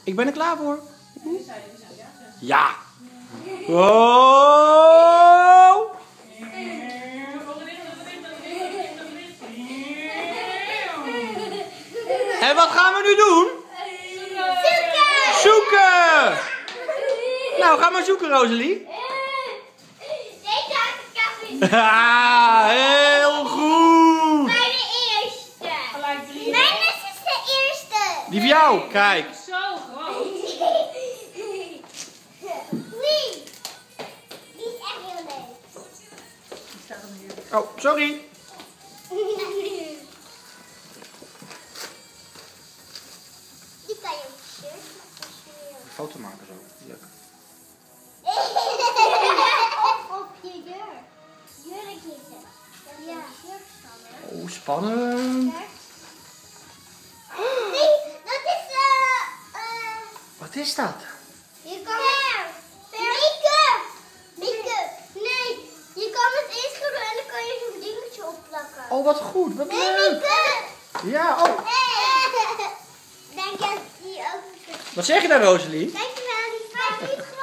Ik ben er klaar voor. Ja. Wow. En wat gaan we nu doen? Zoeken! Nou, ga maar zoeken, Rosalie. Ja, heel goed! Bij de eerste. Gelijk 3. Mijn is de eerste. Die van jou, kijk. Zo groot. Die is echt heel leuk. Die staat hem hier. Oh, sorry. Die kan je op je shirt laten. Foto maken zo. Leuk. Op je jurk. Jurk is het. Ja. Jurk staan, hè? Oh, spannend. Nee, dat is Wat is dat? je kan make-up. Make-up. Nee, je kan het eerst doen en dan kan je zo'n dingetje opplakken. Oh, wat goed. Wat Nee, leuk. make-up. Ja, oh. Denk je dat die ook... Wat zeg je daar, Rosalie? Dankjewel, lieve.